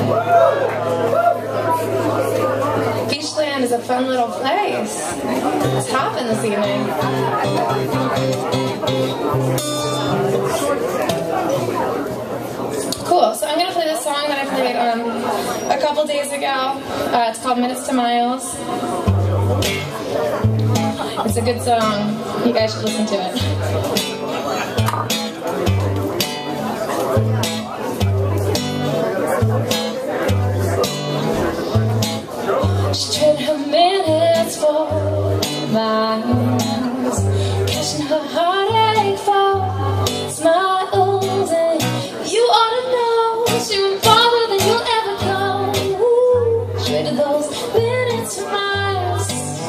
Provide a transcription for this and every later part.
Beachland is a fun little place. It's hopping this evening. Cool, so I'm going to play this song that I played a couple days ago. It's called Minutes to Miles. It's a good song. You guys should listen to it. She traded her minutes for miles, catching her heartache for smiles, and you ought to know she went farther than you'll ever go. Traded those minutes for miles,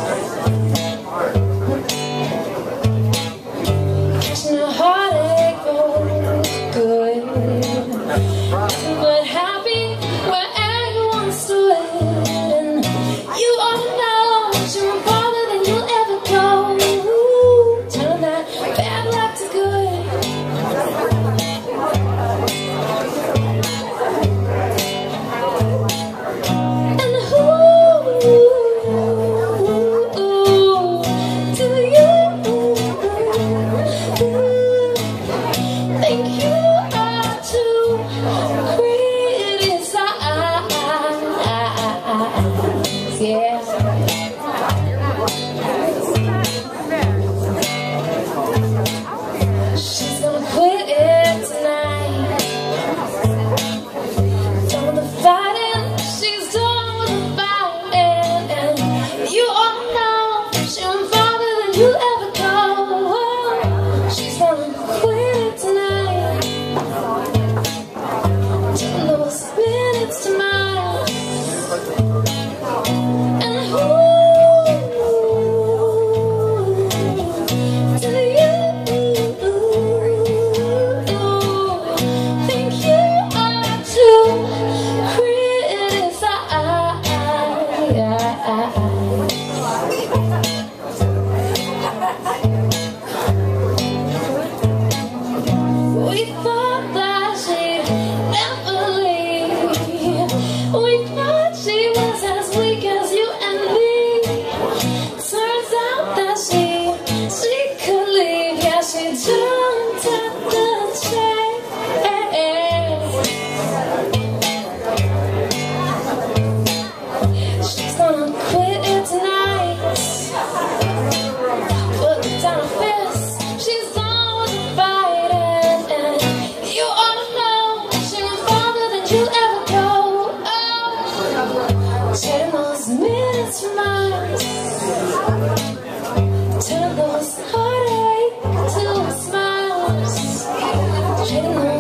catching her heartache for good, but happy where everyone stood. You ought to know you're farther than you'll ever go. Turn that bad luck to good. And who do you think you are to criticize? Yeah. She's gonna quit it tonight. Done with the fighting, she's done with the fighting, and you all know she went farther than you'll ever go. She's gonna quit it tonight. Turn those minutes to miles. And who do you think you are to criticize? We thought that she'd never leave. We thought she was as weak as you and me. Turns out that she could leave. Yeah, she jumped at the chance. She's gonna quit it tonight. Put down her fist. She's done with the fighting, and you ought to know she went farther than you'll ever go. Turn those minutes for miles. Turn those heartache to smiles. Turn